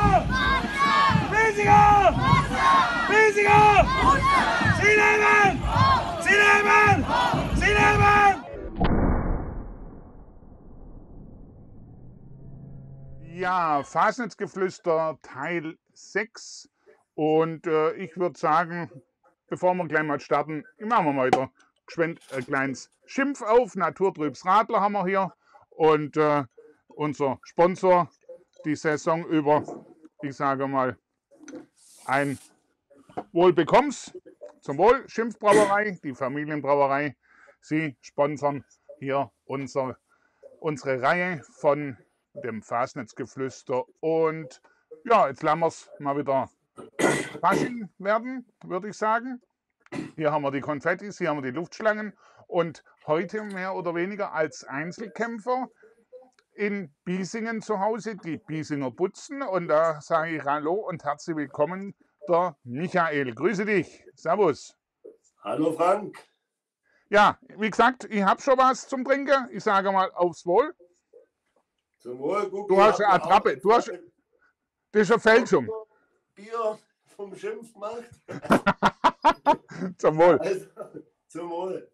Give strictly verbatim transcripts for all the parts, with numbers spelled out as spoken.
Biesinger! Biesinger! Sie leben! Sie leben! Sie leben! Ja, Fasnetsgeflüster Teil sechs. Und äh, ich würde sagen, bevor wir gleich mal starten, machen wir mal wieder geschwind ein kleines Schimpf auf. Naturtrübs Radler haben wir hier. Und äh, unser Sponsor die Saison über, ich sage mal, ein Wohlbekommens. Zum Wohl, Schimpfbrauerei, die Familienbrauerei. Sie sponsern hier unser, unsere Reihe von dem Fasnetsgeflüster. Und ja, jetzt lassen wir es mal wieder Fasching werden, würde ich sagen. Hier haben wir die Konfettis, hier haben wir die Luftschlangen. Und heute mehr oder weniger als Einzelkämpfer in Biesingen zu Hause, die Biesinger Butzen. Und da sage ich Hallo und herzlich willkommen, der Michael. Grüße dich. Servus. Hallo Frank. Ja, wie gesagt, ich habe schon was zum Trinken. Ich sage mal aufs Wohl. Zum Wohl. Guck, du hast eine Attrappe. Du hast, das ist eine Fälschung. Bier vom Schimpf gemacht. Zum Wohl. Also, zum Wohl.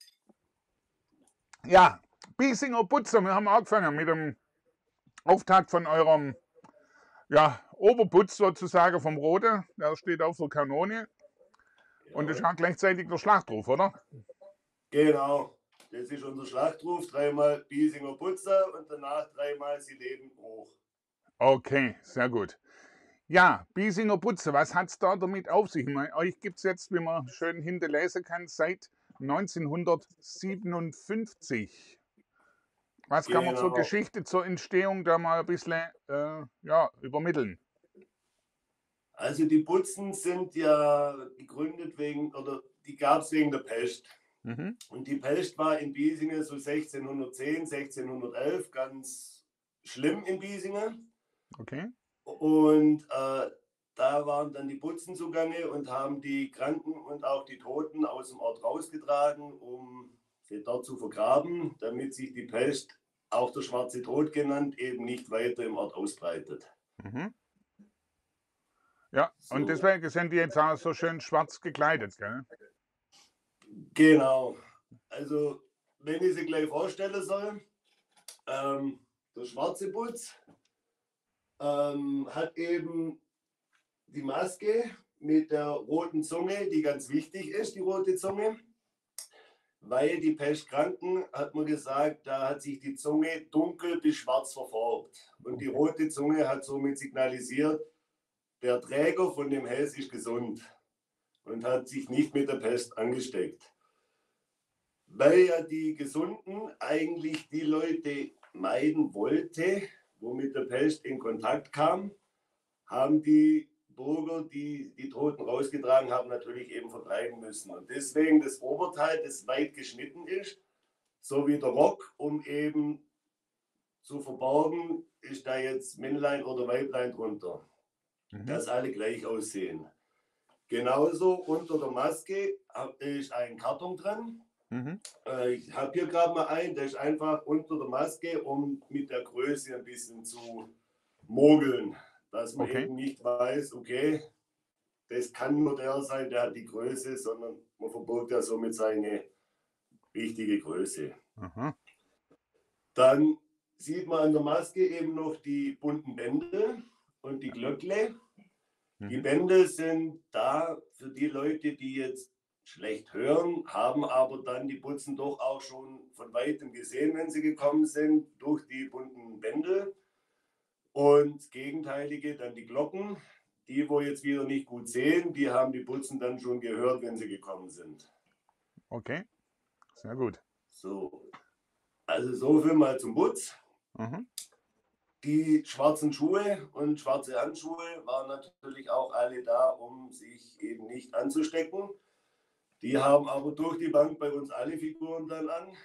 Ja, Biesinger Butzen. Wir haben angefangen mit dem Auftakt von eurem ja, Oberputz sozusagen vom Rode. Der steht auf der Kanone. Und das ist auch gleichzeitig der Schlachtruf, oder? Genau. Das ist unser Schlachtruf. Dreimal Biesinger Putzer und danach dreimal Sie leben hoch. Okay, sehr gut. Ja, Biesinger Putze, was hat es da damit auf sich? Ich meine, euch gibt es jetzt, wie man schön hinten lesen kann, seit neunzehnhundertsiebenundfünfzig. Was kann man zur Genau. Geschichte, zur Entstehung da mal ein bisschen äh, ja, übermitteln? Also die Putzen sind ja gegründet wegen, oder die gab es wegen der Pest. Mhm. Und die Pest war in Biesingen so sechzehnhundertzehn, sechzehnhundertelf ganz schlimm in Biesingen. Okay. Und äh, da waren dann die Putzen zugange und haben die Kranken und auch die Toten aus dem Ort rausgetragen, um sie dort zu vergraben, damit sich die Pest, auch der schwarze Tod genannt, eben nicht weiter im Ort ausbreitet. Mhm. Ja, So. und deswegen sind die jetzt auch so schön schwarz gekleidet, gell? Genau. Also, wenn ich sie gleich vorstellen soll, ähm, der schwarze Putz ähm, hat eben die Maske mit der roten Zunge, die ganz wichtig ist, die rote Zunge. Weil die Pestkranken, hat man gesagt, da hat sich die Zunge dunkel bis schwarz verfärbt. Und die rote Zunge hat somit signalisiert, der Träger von dem Hals ist gesund und hat sich nicht mit der Pest angesteckt. Weil ja die Gesunden eigentlich die Leute meiden wollte, wo mit der Pest in Kontakt kam, haben die Bürger, die die Toten rausgetragen haben, natürlich eben vertreiben müssen. Und deswegen das Oberteil, das weit geschnitten ist, so wie der Rock, um eben zu verborgen, ist da jetzt Männlein oder Weiblein drunter, mhm. dass alle gleich aussehen. Genauso unter der Maske ist ein Karton drin. Mhm. Ich habe hier gerade mal einen, der ist einfach unter der Maske, um mit der Größe ein bisschen zu mogeln. Dass man okay. eben nicht weiß, okay, das kann nur der sein, der hat die Größe, sondern man verbirgt ja somit seine richtige Größe. Aha. Dann sieht man an der Maske eben noch die bunten Bänder und die Glöckle. Mhm. Die Bänder sind da für die Leute, die jetzt schlecht hören, haben aber dann die Putzen doch auch schon von weitem gesehen, wenn sie gekommen sind, durch die bunten Bänder. Und Gegenteilige, dann die Glocken, die, wo jetzt wieder nicht gut sehen, die haben die Putzen dann schon gehört, wenn sie gekommen sind. Okay, sehr gut. So, also so viel mal zum Putz. Mhm. Die schwarzen Schuhe und schwarze Handschuhe waren natürlich auch alle da, um sich eben nicht anzustecken. Die haben aber durch die Bank bei uns alle Figuren dann an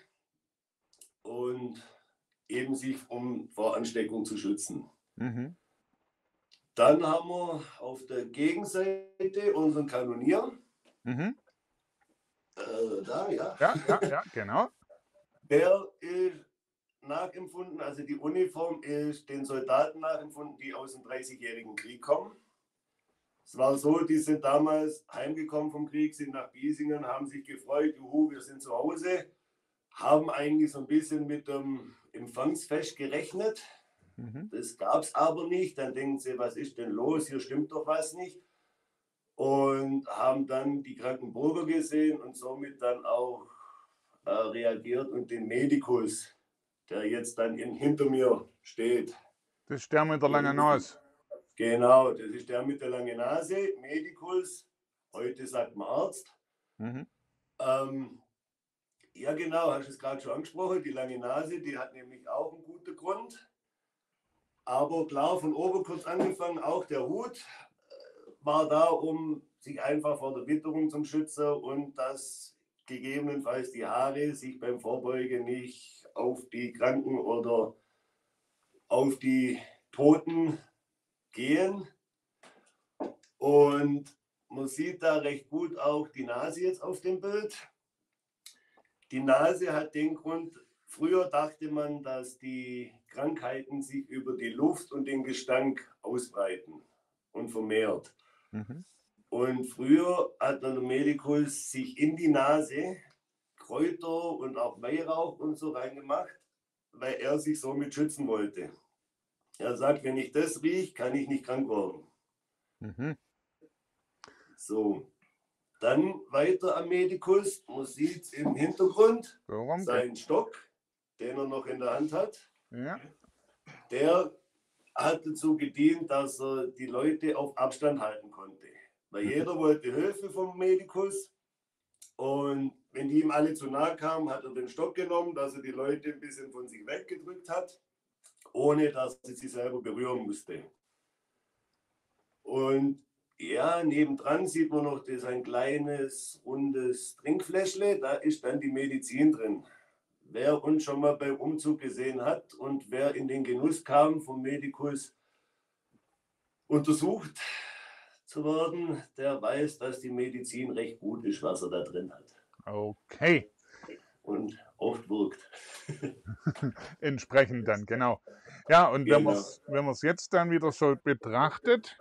und eben sich um vor Ansteckung zu schützen. Mhm. Dann haben wir auf der Gegenseite unseren Kanonier. Mhm. Äh, da, ja. Ja, ja, ja, genau. Der ist nachempfunden, also die Uniform ist den Soldaten nachempfunden, die aus dem dreißigjährigen Krieg kommen. Es war so, die sind damals heimgekommen vom Krieg, sind nach Biesingen, haben sich gefreut, juhu, wir sind zu Hause, haben eigentlich so ein bisschen mit dem Empfangsfest gerechnet. Mhm. Das gab es aber nicht. Dann denken sie, was ist denn los? Hier stimmt doch was nicht. Und haben dann die Krankenburger gesehen und somit dann auch äh, reagiert und den Medikus, der jetzt dann in, hinter mir steht. Das ist der mit der langen Nase. Genau, das ist der mit der langen Nase, Medikus, heute sagt man Arzt. Mhm. Ähm, ja genau, hast du es gerade schon angesprochen, die lange Nase, die hat nämlich auch einen guten Grund. Aber klar, von oben kurz angefangen, auch der Hut war da, um sich einfach vor der Witterung zu schützen und dass gegebenenfalls die Haare sich beim Vorbeugen nicht auf die Kranken oder auf die Toten gehen. Und man sieht da recht gut auch die Nase jetzt auf dem Bild. Die Nase hat den Grund, früher dachte man, dass die Krankheiten sich über die Luft und den Gestank ausbreiten und vermehrt. Mhm. Und früher hat der Medikus sich in die Nase Kräuter und auch Weihrauch und so reingemacht, weil er sich somit schützen wollte. Er sagt, wenn ich das rieche, kann ich nicht krank werden. Mhm. So, dann weiter am Medikus. Man sieht im Hintergrund Warum? seinen Stock, den er noch in der Hand hat. Ja. Der hat dazu gedient, dass er die Leute auf Abstand halten konnte. Weil jeder wollte Hilfe vom Medikus. Und wenn die ihm alle zu nahe kamen, hat er den Stock genommen, dass er die Leute ein bisschen von sich weggedrückt hat, ohne dass er sie selber berühren musste. Und ja, nebendran sieht man noch das ein kleines, rundes Trinkfläschle, da ist dann die Medizin drin. Wer uns schon mal beim Umzug gesehen hat und wer in den Genuss kam, vom Medikus untersucht zu werden, der weiß, dass die Medizin recht gut ist, was er da drin hat. Okay. Und oft wirkt. Entsprechend dann, genau. Ja, und wenn man Genau. es wenn man's jetzt dann wieder so betrachtet,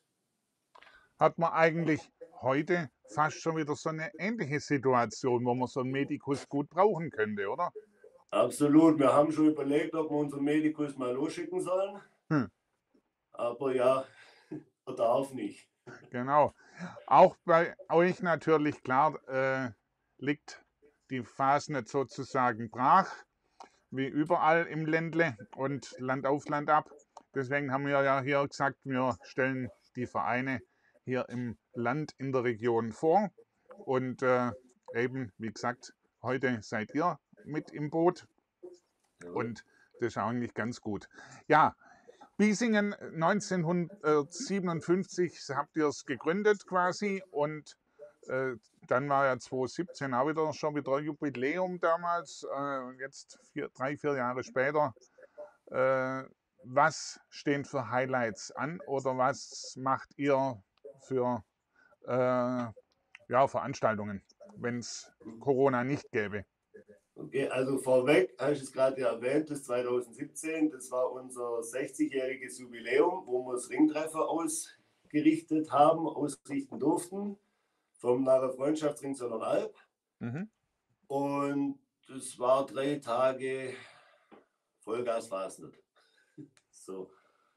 hat man eigentlich heute fast schon wieder so eine ähnliche Situation, wo man so einen Medikus gut brauchen könnte, oder? Absolut. Wir haben schon überlegt, ob wir unseren Medikus mal losschicken sollen. Hm. Aber ja, er darf nicht. Genau. Auch bei euch natürlich, klar, äh, liegt die Fasnet sozusagen brach, wie überall im Ländle und Land auf Land ab. Deswegen haben wir ja hier gesagt, wir stellen die Vereine hier im Land, in der Region vor. Und äh, eben, wie gesagt, heute seid ihr mit im Boot und das ist eigentlich ganz gut. Ja, Biesingen neunzehnhundertsiebenundfünfzig habt ihr es gegründet quasi und äh, dann war ja zweitausendsiebzehn auch wieder schon wieder ein Jubiläum damals, äh, jetzt vier, drei, vier Jahre später. Äh, was stehen für Highlights an oder was macht ihr für äh, ja, Veranstaltungen, wenn es Corona nicht gäbe? Okay, also vorweg, hast du es gerade ja erwähnt, das zweitausendsiebzehn, das war unser sechzigjähriges Jubiläum, wo wir das Ringtreffer ausgerichtet haben, ausrichten durften, vom Naher Freundschaftsring zur Alp. Mhm. Und das war drei Tage Vollgasphase. So.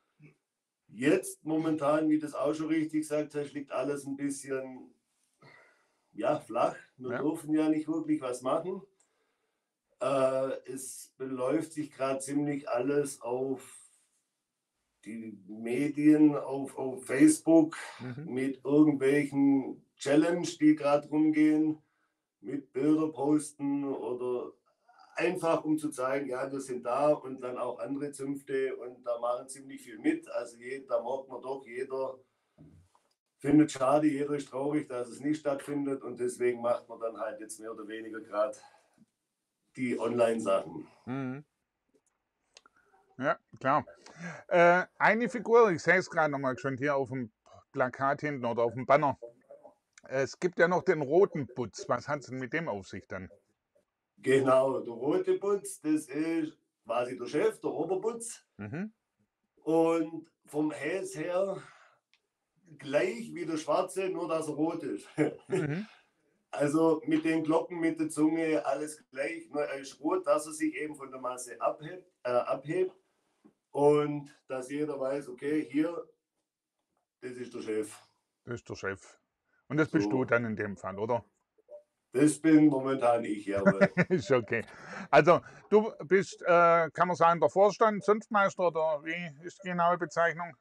Jetzt momentan, wie du das auch schon richtig gesagt hast, liegt alles ein bisschen ja, flach. Wir Ja. dürfen ja nicht wirklich was machen. Äh, es beläuft sich gerade ziemlich alles auf die Medien, auf, auf Facebook, Mhm. mit irgendwelchen Challenge, die gerade rumgehen, mit Bilder posten oder einfach um zu zeigen, ja, wir sind da und dann auch andere Zünfte und da machen ziemlich viel mit. Also je, da merkt man doch, jeder findet es schade, jeder ist traurig, dass es nicht stattfindet und deswegen macht man dann halt jetzt mehr oder weniger gerade die Online-Sachen. Mhm. Ja, klar. Äh, eine Figur, ich sehe es gerade nochmal schon hier auf dem Plakat hinten oder auf dem Banner. Es gibt ja noch den roten Putz. Was hat es denn mit dem auf sich dann? Genau, der rote Putz, das ist quasi der Chef, der Oberputz. Mhm. Und vom Häs her gleich wie der Schwarze, nur dass er rot ist. Mhm. Also mit den Glocken, mit der Zunge, alles gleich. Nur er ist rot, dass er sich eben von der Masse abhebt, äh, abhebt. Und dass jeder weiß, okay, hier, das ist der Chef. Das ist der Chef. Und das bist du So, dann in dem Fall, oder? das bin momentan ich, jawohl. Ist okay. Also, du bist, äh, kann man sagen, der Vorstand, Zunftmeister oder wie ist die genaue Bezeichnung?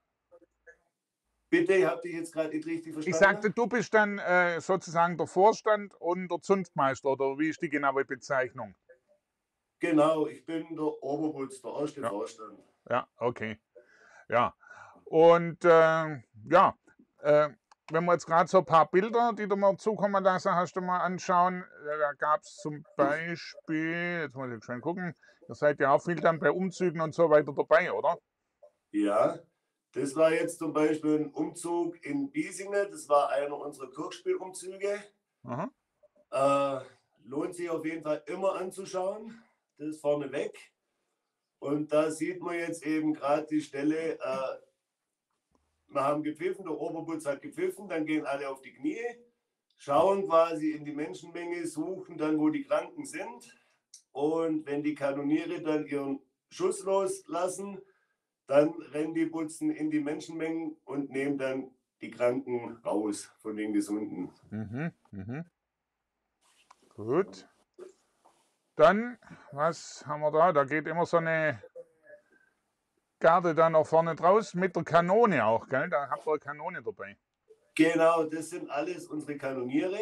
Bitte, ich habe dich jetzt gerade nicht richtig Ich verstanden. sagte, du bist dann äh, sozusagen der Vorstand und der Zunftmeister oder wie ist die genaue Bezeichnung? Genau, ich bin der Oberputz, der erste Ja, Vorstand. ja, okay. Ja. Und äh, ja, äh, wenn wir jetzt gerade so ein paar Bilder, die du mir zukommen lassen hast, du mal anschauen, äh, da gab es zum Beispiel, jetzt muss ich schon gucken, ihr seid ja auch viel dann bei Umzügen und so weiter dabei, oder? Ja, das war jetzt zum Beispiel ein Umzug in Biesingen. Das war einer unserer Kirchspielumzüge. Aha. Äh, lohnt sich auf jeden Fall immer anzuschauen. Das ist vorneweg. Und da sieht man jetzt eben gerade die Stelle, äh, wir haben gepfiffen, der Oberputz hat gepfiffen, dann gehen alle auf die Knie, schauen quasi in die Menschenmenge, suchen dann, wo die Kranken sind. Und wenn die Kanoniere dann ihren Schuss loslassen, dann rennen die Putzen in die Menschenmengen und nehmen dann die Kranken raus von den Gesunden. Mhm. Mhm. Gut. Dann, was haben wir da? Da geht immer so eine Garde da nach vorne draus mit der Kanone auch, gell? Da habt ihr eine Kanone dabei. Genau, das sind alles unsere Kanoniere.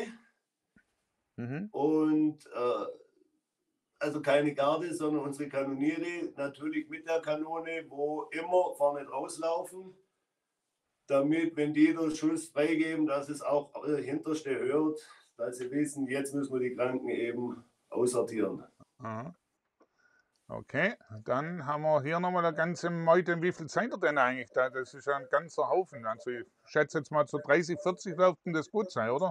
Mhm. Und äh, also keine Garde, sondern unsere Kanoniere natürlich mit der Kanone, wo immer vorne rauslaufen, damit, wenn die den Schuss freigeben, dass es auch der Hinterste hört, dass sie wissen, jetzt müssen wir die Kranken eben aussortieren. Aha. Okay, dann haben wir hier nochmal eine ganze Meute. Wie viel seid ihr denn eigentlich da? Das ist ja ein ganzer Haufen. Also ich schätze jetzt mal so dreißig, vierzig dürften das gut sein, oder?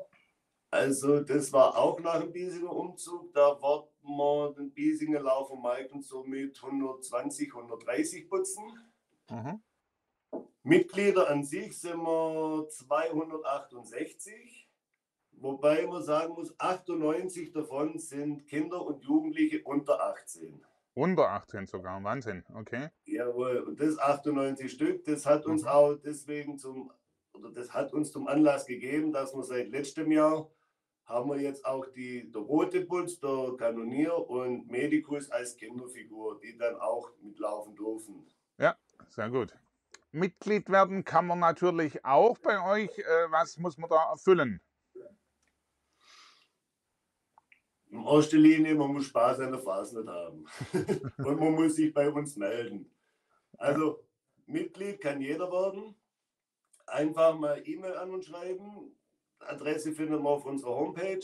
Also das war auch nach dem Biesinger Umzug. Da wollten wir den Biesinger Lauf am Markt so mit hundertzwanzig, hundertdreißig putzen. Mhm. Mitglieder an sich sind wir zweihundertachtundsechzig. Wobei man sagen muss, achtundneunzig davon sind Kinder und Jugendliche unter achtzehn. Unter achtzehn sogar, Wahnsinn, okay. Jawohl, und das achtundneunzig Stück, das hat uns Mhm. auch deswegen zum, oder das hat uns zum Anlass gegeben, dass wir seit letztem Jahr haben wir jetzt auch die, der Rote Putz, der Kanonier und Medicus als Kinderfigur, die dann auch mitlaufen dürfen. Ja, sehr gut. Mitglied werden kann man natürlich auch bei euch. Äh, was muss man da erfüllen? In erster Linie, man muss Spaß an der Fasnet haben. Und man muss sich bei uns melden. Ja. Also Mitglied kann jeder werden. Einfach mal E-Mail an uns schreiben. Adresse findet man auf unserer Homepage.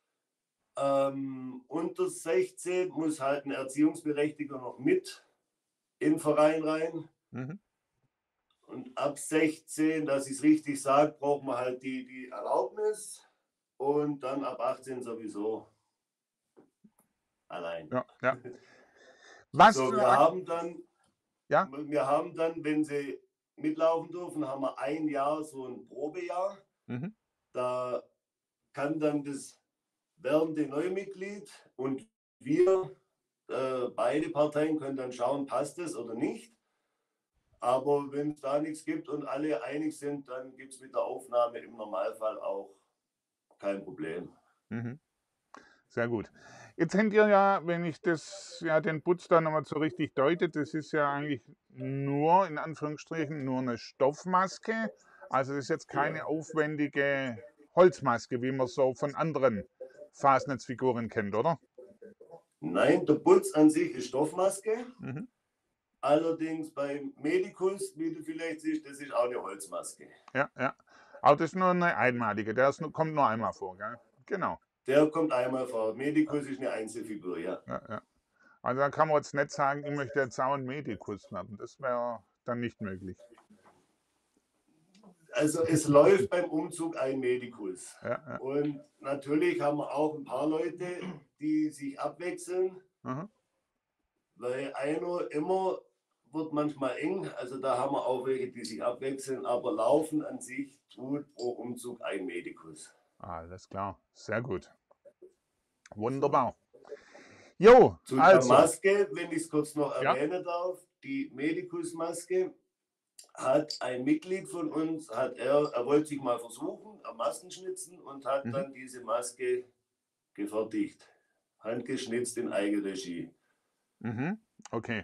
Ähm, unter sechzehn muss halt ein Erziehungsberechtigter noch mit in den Verein rein. Mhm. Und ab sechzehn, dass ich es richtig sage, braucht man halt die, die Erlaubnis. Und dann ab achtzehn sowieso allein. Ja, ja. Was So, für wir Ak haben dann, ja? wir haben dann, wenn sie mitlaufen dürfen, haben wir ein Jahr so ein Probejahr. Mhm. Da kann dann das werdende Neumitglied und wir, äh, beide Parteien können dann schauen, passt es oder nicht. Aber wenn es da nichts gibt und alle einig sind, dann gibt es mit der Aufnahme im Normalfall auch kein Problem. Mhm. Sehr gut. Jetzt habt ihr ja, wenn ich das ja den Putz da nochmal so richtig deute, das ist ja eigentlich nur, in Anführungsstrichen, nur eine Stoffmaske. Also das ist jetzt keine Ja. aufwendige Holzmaske, wie man so von anderen Fasnetzfiguren kennt, oder? Nein, der Putz an sich ist Stoffmaske. Mhm. Allerdings beim Medicus, wie du vielleicht siehst, das ist auch eine Holzmaske. Ja, ja. Aber das ist nur eine einmalige, der ist, nur- kommt nur einmal vor, gell? Genau. Der kommt einmal vor. Medicus ist eine Einzelfigur, ja. Ja, ja. Also da kann man jetzt nicht sagen, ich möchte jetzt auch ein Medikus werden. Das wäre dann nicht möglich. Also es läuft beim Umzug ein Medicus. Ja, ja. Und natürlich haben wir auch ein paar Leute, die sich abwechseln. Mhm. weil einer immer wird manchmal eng. Also da haben wir auch welche, die sich abwechseln, aber Laufen an sich tut pro Umzug ein Medikus. Alles klar, sehr gut. So. Wunderbar. Jo, Zu der also, Maske, wenn ich es kurz noch ja, erwähnen darf, die Medikus-Maske hat ein Mitglied von uns, hat er, er wollte sich mal versuchen am Maskenschnitzen und hat mhm. dann diese Maske gefertigt. Handgeschnitzt in Eigenregie. Mhm. Okay,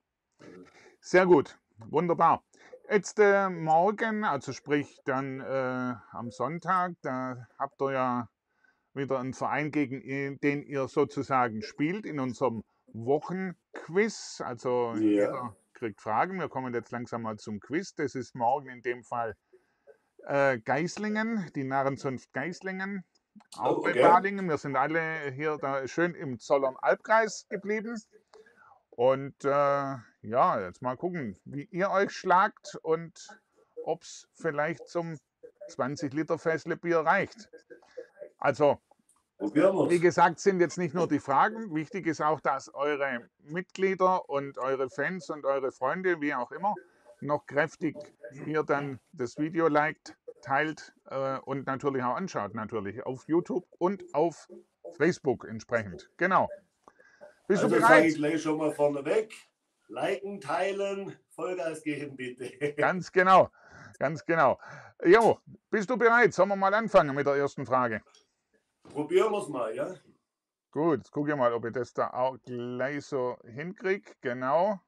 sehr gut, wunderbar. Jetzt äh, morgen, also sprich dann äh, am Sonntag, da habt ihr ja wieder einen Verein, gegen i- den ihr sozusagen spielt in unserem Wochenquiz. Also Ja. jeder kriegt Fragen. Wir kommen jetzt langsam mal zum Quiz. Das ist morgen in dem Fall äh, Geislingen, die Narrenzunft Geislingen, auch Oh, bei okay. Balingen. Wir sind alle hier da schön im Zollern-Albkreis geblieben. Und äh, ja, jetzt mal gucken, wie ihr euch schlagt und ob es vielleicht zum zwanzig Liter Fässle Bier reicht. Also, Probieren wie wir's. gesagt, sind jetzt nicht nur die Fragen. Wichtig ist auch, dass eure Mitglieder und eure Fans und eure Freunde, wie auch immer, noch kräftig hier dann das Video liked, teilt äh, und natürlich auch anschaut, natürlich auf YouTube und auf Facebook entsprechend. Genau. Bist Also du sage bereit? ich gleich schon mal vorneweg. Liken, teilen, Vollgas geben bitte. Ganz genau, ganz genau. Jo, bist du bereit? Sollen wir mal anfangen mit der ersten Frage? Probieren wir es mal, ja? Gut, jetzt gucke ich mal, ob ich das da auch gleich so hinkriege. Genau.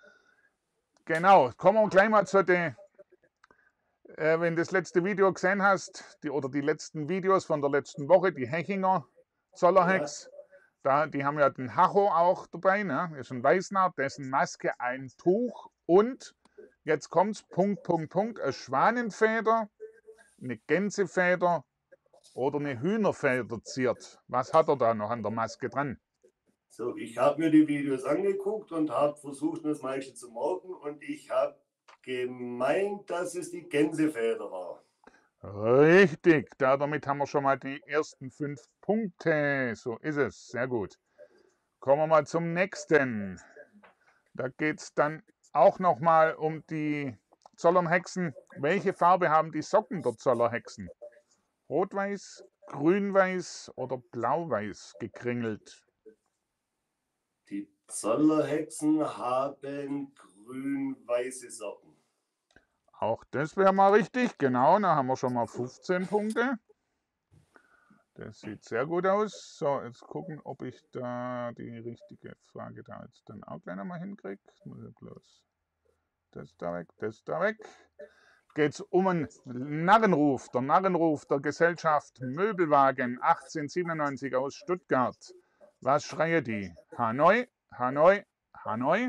Genau, kommen wir gleich mal zu den, äh, wenn du das letzte Video gesehen hast, die, oder die letzten Videos von der letzten Woche, die Hechinger Zollerhex, da, die haben ja den Hacho auch dabei, ne? Das ist ein Weißnarr, dessen Maske ein Tuch und, jetzt kommt's, Punkt, Punkt, Punkt, eine Schwanenfeder, eine Gänsefeder oder eine Hühnerfeder ziert. Was hat er da noch an der Maske dran? So, ich habe mir die Videos angeguckt und habe versucht, das meiste zu merken und ich habe gemeint, dass es die Gänsefeder war. Richtig, da, damit haben wir schon mal die ersten fünf Punkte. So ist es, sehr gut. Kommen wir mal zum nächsten. Da geht es dann auch nochmal um die Zollernhexen. Welche Farbe haben die Socken der Zollerhexen? Rot-Weiß, Grün-Weiß oder Blau-Weiß gekringelt? Die Zollerhexen haben grün-weiße Socken. Auch das wäre mal richtig, genau, da haben wir schon mal fünfzehn Punkte. Das sieht sehr gut aus. So, jetzt gucken, ob ich da die richtige Frage da jetzt dann auch gleich nochmal hinkriege. Muss ich bloß das da weg, das da weg. Geht es um einen Narrenruf, der Narrenruf der Gesellschaft Möbelwagen achtzehnhundertsiebenundneunzig aus Stuttgart. Was schreie die? Hanoi, Hanoi, Hanoi?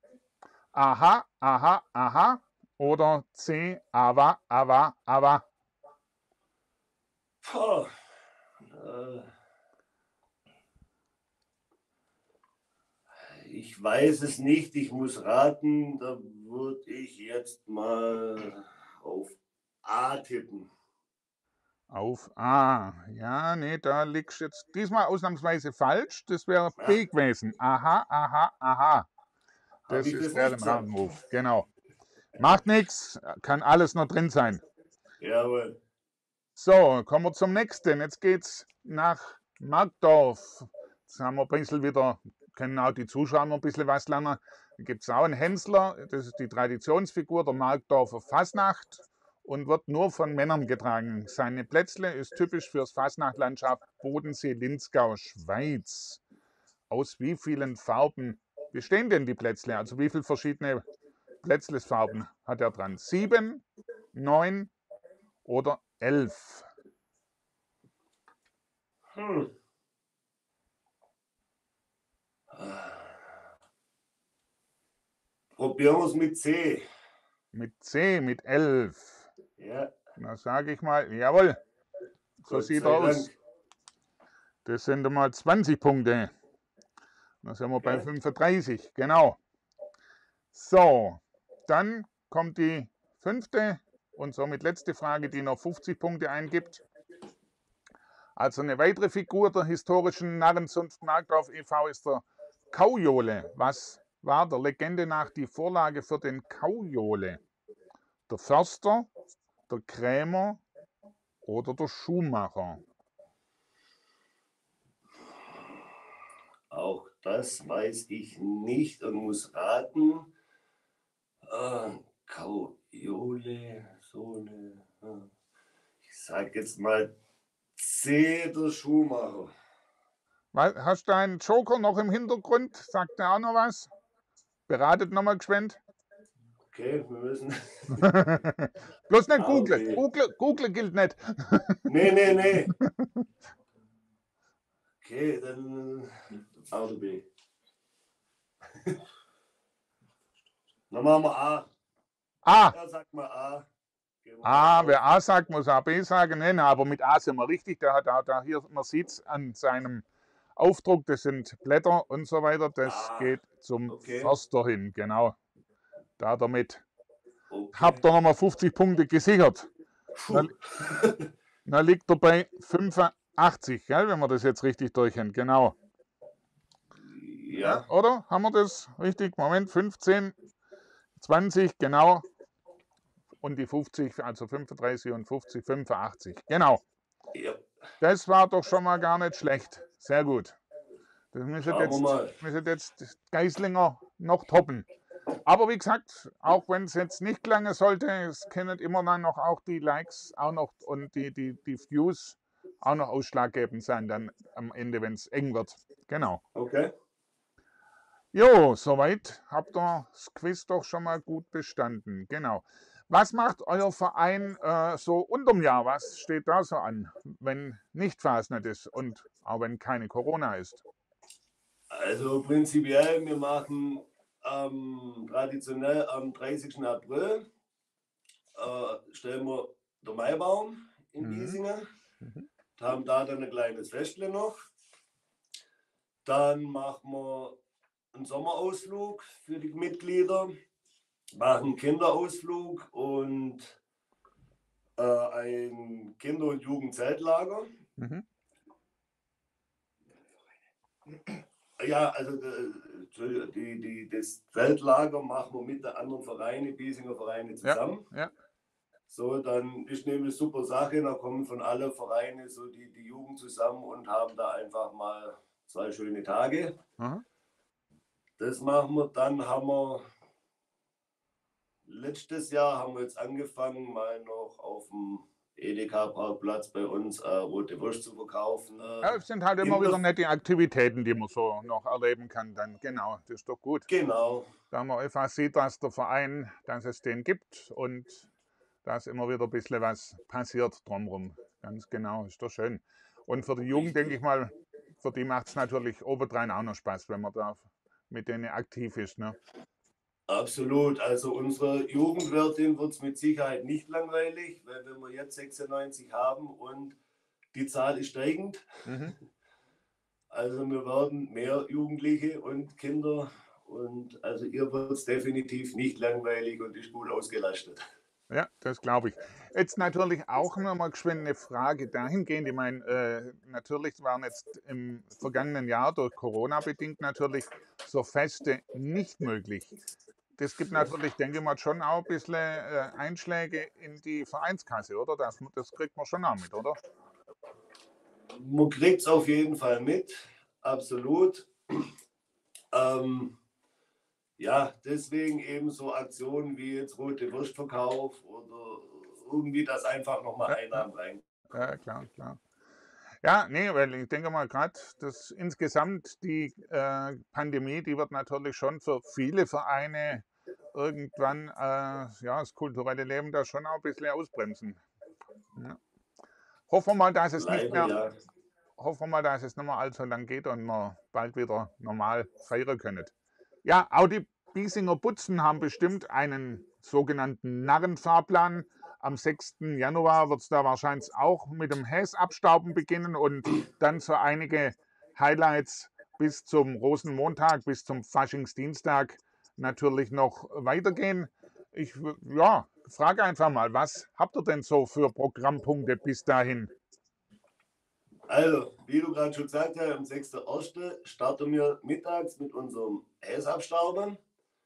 Aha, aha, aha. Oder C, Ava, Ava, Ava. Puh, äh, ich weiß es nicht, ich muss raten, da würde ich jetzt mal auf A tippen. Auf A. Ja, nee, da liegst du jetzt diesmal ausnahmsweise falsch. Das wäre Ja, B gewesen. Aha, aha, aha. habe Das ich das ist der nicht im gesagt? Narrenruf. Genau. Macht nichts, kann alles noch drin sein. Jawohl. So, kommen wir zum nächsten. Jetzt geht's nach Markdorf. Jetzt haben wir ein bisschen wieder, können auch die Zuschauer noch ein bisschen was lernen. Da gibt es auch einen Hensler, das ist die Traditionsfigur der Markdorfer Fasnacht und wird nur von Männern getragen. Seine Plätzle ist typisch fürs Fasnachtlandschaft Bodensee-Linzgau, Schweiz. Aus wie vielen Farben bestehen denn die Plätzle? Also wie viele verschiedene Plätzlesfarben hat er dran? Sieben, neun oder elf? Hm. Probieren wir es mit C. Mit C, mit elf. Ja, Na, sage ich mal, jawohl, so Gott sieht sei er aus. Dank. Das sind mal zwanzig Punkte. Da sind wir bei Okay. fünfunddreißig, genau. So, dann kommt die fünfte und somit letzte Frage, die noch fünfzig Punkte eingibt. Also eine weitere Figur der historischen Narrenzunft Markdorf e V ist der Kaujole. Was war der Legende nach die Vorlage für den Kaujole? Der Förster, der Krämer oder der Schuhmacher? Auch das weiß ich nicht und muss raten. Äh, Kaujole, so eine. äh, Ich sag jetzt mal C, der Schuhmacher. Weil, hast du einen Joker noch im Hintergrund? Sagt er auch noch was? Beratet nochmal geschwind. Okay, wir müssen. Bloß nicht A oder googeln. B? Google, Google gilt nicht. Nee, nee, nee. Okay, dann A oder B. Dann machen wir A. A. Ja, sag mal A. Gehen wir A, mal wer drauf. A sagt, muss auch B sagen. Nein, aber mit A sind wir richtig. Der hat auch da hier, man sieht es an seinem Aufdruck, das sind Blätter und so weiter. Das Ah, geht zum okay. Förster hin, genau. Da damit Okay. habt ihr nochmal fünfzig Punkte gesichert. Puh. Dann liegt er bei fünfundachtzig, gell, wenn wir das jetzt richtig durchhängen. Genau. Ja, Ja, oder? Haben wir das richtig? Moment, fünfzehn, zwanzig, genau. Und die fünfzig, also fünfunddreißig und fünfzig, fünfundachtzig. Genau. ja. Das war doch schon mal gar nicht schlecht. Sehr gut. Das müsste Schauen wir jetzt, mal. müsste jetzt Geislinger noch toppen. Aber wie gesagt, auch wenn es jetzt nicht lange sollte, es können immer dann noch auch die Likes auch noch und die, die, die Views auch noch ausschlaggebend sein, dann am Ende, wenn es eng wird. Genau. Okay. Jo, soweit habt ihr das Quiz doch schon mal gut bestanden. Genau. Was macht euer Verein äh, so unterm Jahr? Was steht da so an, wenn nicht Fasnet ist und auch wenn keine Corona ist? Also prinzipiell, wir machen ähm, traditionell am dreißigsten April äh, stellen wir den Maibaum in Mhm. Giesingen. Mhm. Haben da dann ein kleines Festle noch. Dann machen wir einen Sommerausflug für die Mitglieder, machen einen Kinderausflug und äh, ein Kinder- und Jugendzeltlager. Mhm. Ja, also äh, die, die, das Zeltlager machen wir mit den anderen Vereinen, Biesinger Vereine zusammen. Ja, ja. So, dann ist nämlich eine super Sache, da kommen von allen Vereinen so die, die Jugend zusammen und haben da einfach mal zwei schöne Tage. Aha. Das machen wir, dann haben wir letztes Jahr haben wir jetzt angefangen, mal noch auf dem Edeka-Parkplatz bei uns äh, rote Wurst zu verkaufen. Äh, Ja, es sind halt immer in wieder der- nette Aktivitäten, die man so noch erleben kann. Dann genau, das ist doch gut. Genau, Da man einfach sieht, dass der Verein, dass es den gibt und dass immer wieder ein bisschen was passiert drumherum. Ganz genau, ist doch schön. Und für die Jugend, denke ich mal, für die macht es natürlich obendrein auch noch Spaß, wenn man da mit denen aktiv ist. Ne? absolut. Also unsere Jugendwirtin wird es mit Sicherheit nicht langweilig, weil wenn wir jetzt sechsundneunzig haben und die Zahl ist steigend. Mhm. Also wir werden mehr Jugendliche und Kinder und also ihr wird es definitiv nicht langweilig und ist gut ausgelastet. Ja, das glaube ich. Jetzt natürlich auch noch mal geschwind eine Frage dahingehend. Ich meine, äh, natürlich waren jetzt im vergangenen Jahr durch Corona bedingt natürlich so Feste nicht möglich. Das gibt natürlich, denke ich mal, schon auch ein bisschen äh, Einschläge in die Vereinskasse, oder? Das, das kriegt man schon auch mit, oder? Man kriegt es auf jeden Fall mit, absolut. Ähm, ja, deswegen eben so Aktionen wie jetzt rote Wurstverkauf oder irgendwie, dass einfach nochmal Ja, Einnahmen rein. ja, klar, klar. Ja, nee, weil ich denke mal gerade, dass insgesamt die äh, Pandemie, die wird natürlich schon für viele Vereine irgendwann äh, ja, das kulturelle Leben da schon auch ein bisschen ausbremsen. Ja. Hoffen wir mal, dass es nicht Leider mehr, ja. hoffen wir mal, dass es nicht mehr allzu lang geht und wir bald wieder normal feiern können. Ja, auch die Biesinger Butzen haben bestimmt einen sogenannten Narrenfahrplan. Am sechsten Januar wird es da wahrscheinlich auch mit dem Häsabstauben beginnen und dann so einige Highlights bis zum Rosenmontag, bis zum Faschingsdienstag natürlich noch weitergehen. Ich ja, frage einfach mal, was habt ihr denn so für Programmpunkte bis dahin? Also, wie du gerade schon gesagt hast, am sechsten ersten starten wir mittags mit unserem Häsabstauben.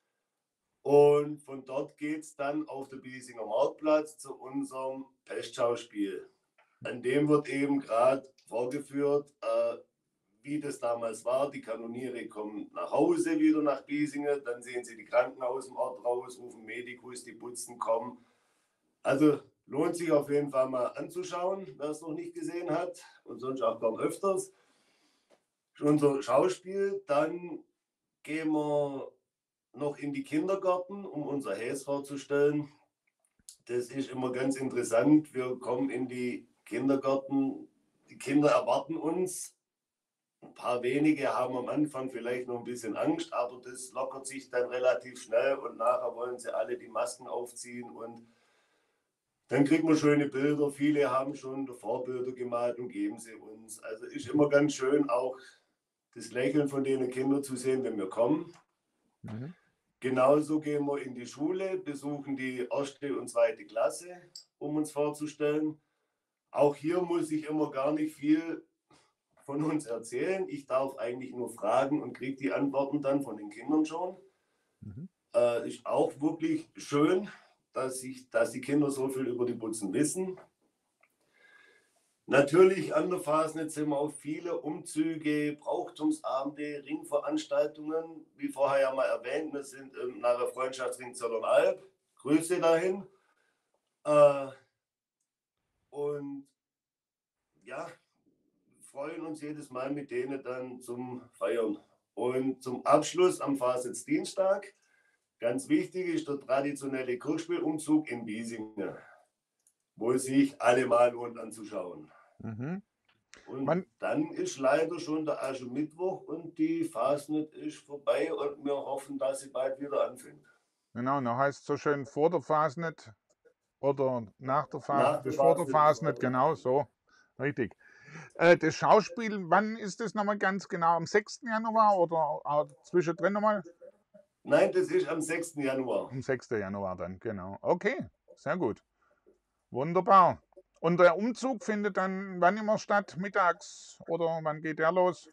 Und von dort geht es dann auf den Biesinger Marktplatz zu unserem Pestschauspiel. An dem wird eben gerade vorgeführt, äh, wie das damals war. Die Kanoniere kommen nach Hause wieder nach Biesingen, dann sehen sie die Kranken aus dem Ort raus, rufen Medikus, die Putzen kommen. Also lohnt sich auf jeden Fall mal anzuschauen, wer es noch nicht gesehen hat und sonst auch gern öfters. Unser Schauspiel, dann gehen wir noch in die Kindergärten, um unser Häs vorzustellen. Das ist immer ganz interessant. Wir kommen in die Kindergärten, die Kinder erwarten uns. Ein paar wenige haben am Anfang vielleicht noch ein bisschen Angst, aber das lockert sich dann relativ schnell und nachher wollen sie alle die Masken aufziehen und dann kriegt man schöne Bilder. Viele haben schon Vorbilder gemalt und geben sie uns. Also ist immer ganz schön, auch das Lächeln von den Kindern zu sehen, wenn wir kommen. Mhm. Genauso gehen wir in die Schule, besuchen die erste und zweite Klasse, um uns vorzustellen. Auch hier muss ich immer gar nicht viel von uns erzählen. Ich darf eigentlich nur fragen und kriege die Antworten dann von den Kindern schon. Mhm. Äh, ist auch wirklich schön, dass, ich, dass die Kinder so viel über die Putzen wissen. Natürlich an der Fasnet sind wir auch viele Umzüge, Brauchtumsabende, Ringveranstaltungen. Wie vorher ja mal erwähnt, wir sind im Nahe Freundschaftsring Zollernalb. Grüße dahin. Äh, und ja, freuen uns jedes Mal mit denen dann zum Feiern. Und zum Abschluss am Fasnetsdienstag, ganz wichtig, ist der traditionelle Kirchspielumzug in Biesingen, wo es sich alle mal lohnt anzuschauen. Mhm. Und Man, dann ist leider schon der Aschermittwoch und die Fasnet ist vorbei und wir hoffen, dass sie bald wieder anfängt. genau, noch heißt es so schön vor der Fasnet oder nach der Nach Fasnet, der bevor der Fasnet ist Fasnet, weiter. genau so. Richtig. Äh, das Schauspiel, wann ist das nochmal ganz genau? Am sechsten Januar oder auch zwischendrin nochmal? Nein, das ist am sechsten Januar. Am sechsten Januar dann, genau. Okay, sehr gut. Wunderbar. Und der Umzug findet dann wann immer statt? Mittags oder wann geht der los?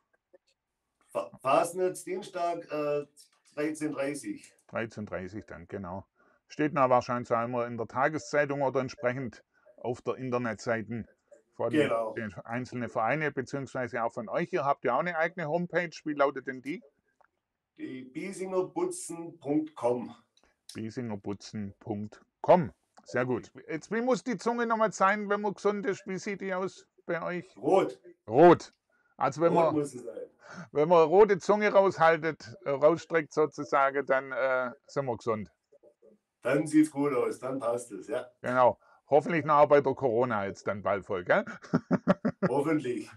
Fa- Fasnet Dienstag äh, dreizehn Uhr dreißig. dreizehn Uhr dreißig dann, genau. Steht na wahrscheinlich auch immer in der Tageszeitung oder entsprechend auf der Internetseite von Genau. den einzelnen Vereinen, beziehungsweise auch von euch. Ihr habt ja auch eine eigene Homepage. Wie lautet denn die? Die biesingerbutzen punkt com. biesingerbutzen punkt com. Sehr gut. Jetzt, wie muss die Zunge nochmal sein, wenn man gesund ist? Wie sieht die aus bei euch? Rot. Rot. Also wenn Rot man, muss es sein. wenn man rote Zunge raushaltet, äh, rausstreckt sozusagen, dann äh, sind wir gesund. Dann sieht es gut aus, dann passt es, ja. Genau. Hoffentlich noch bei der Corona jetzt dann bald voll, gell? Hoffentlich.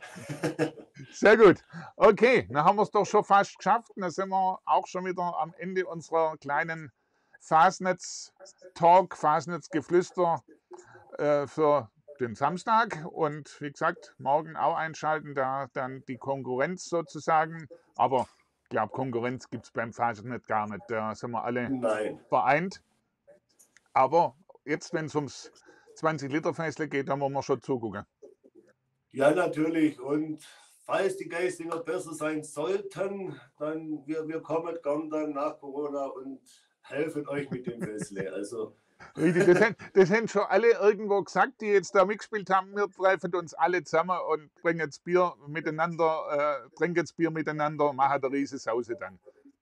Sehr gut. Okay, dann haben wir es doch schon fast geschafft. Dann sind wir auch schon wieder am Ende unserer kleinen Fasnetz-Talk, Fasnetz-Geflüster äh, für den Samstag. Und wie gesagt, morgen auch einschalten, da dann die Konkurrenz sozusagen. Aber ich glaube, Konkurrenz gibt es beim Fasnet gar nicht. Da sind wir alle Nein. vereint. Aber jetzt, wenn es ums zwanzig Liter Fässle geht, dann wollen wir schon zugucken. Ja, natürlich. Und falls die Geistinger besser sein sollten, dann wir, wir kommen gern dann nach Corona und helfen euch mit dem Fessle. Also Richtig, das haben, das haben schon alle irgendwo gesagt, die jetzt da mitgespielt haben. Wir treffen uns alle zusammen und bringen das Bier miteinander, äh, trinken das Bier miteinander, machen eine riesige Sause dann.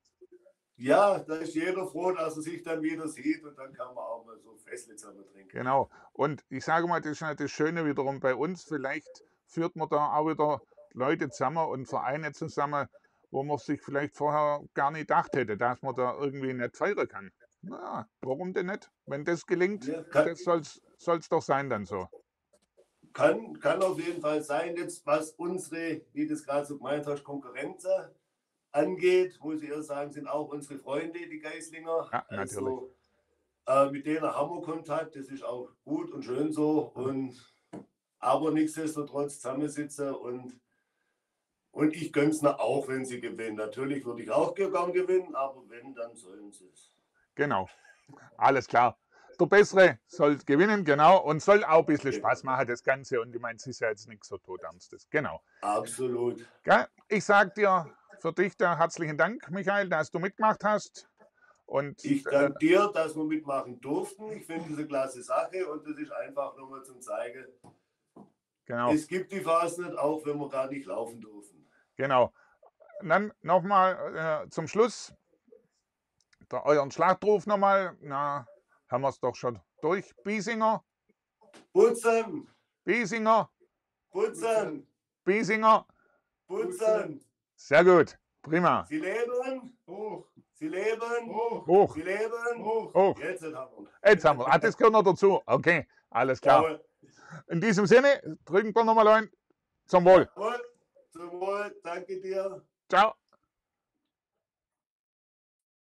ja, da ist jeder froh, dass er sich dann wieder sieht und dann kann man auch mal so Fessle zusammen trinken. Genau. Und ich sage mal, das ist halt das Schöne wiederum bei uns. Vielleicht führt man da auch wieder Leute zusammen und Vereine zusammen, wo man sich vielleicht vorher gar nicht gedacht hätte, dass man da irgendwie nicht feiern kann. Na, warum denn nicht? Wenn das gelingt, Ja, kann, das soll es doch sein dann so. kann, kann auf jeden Fall sein, jetzt was unsere, wie du es gerade so gemeint hast, Konkurrenz angeht, muss ich erst sagen, sind auch unsere Freunde, die Geislinger. Ja, natürlich. Also äh, mit denen haben wir Kontakt, das ist auch gut und schön so. Und, aber nichtsdestotrotz zusammensitzen und, und ich gönne es auch, wenn sie gewinnen. Natürlich würde ich auch gern gewinnen, aber wenn, dann sollen sie es. Genau. Alles klar. der Bessere soll gewinnen, genau, und soll auch ein bisschen Genau. Spaß machen, das Ganze. Und ich meine, es ist ja jetzt nichts so todernstes. Genau. Absolut. Gell? Ich sage dir für dich da herzlichen Dank, Michael, dass du mitgemacht hast. Und Ich äh, danke dir, dass wir mitmachen durften. Ich finde das eine klasse Sache und das ist einfach nochmal zum Zeigen, genau, es gibt die Fasnet, auch wenn wir gar nicht laufen dürfen. genau. Und dann nochmal äh, zum Schluss der, euren Schlachtruf nochmal. Na, haben wir es doch schon durch. Biesinger, Putzen, Biesinger, putzen, Biesinger. putzen. Sehr gut. Prima. Sie leben, Hoch, sie leben, hoch, Hoch, sie leben. hoch. hoch. Jetzt haben wir. Jetzt haben wir. Ah, das gehört noch dazu. Okay, alles klar. Jawohl. In diesem Sinne, drücken wir nochmal ein. Zum Wohl. Jawohl. Zum Wohl, danke dir. Ciao.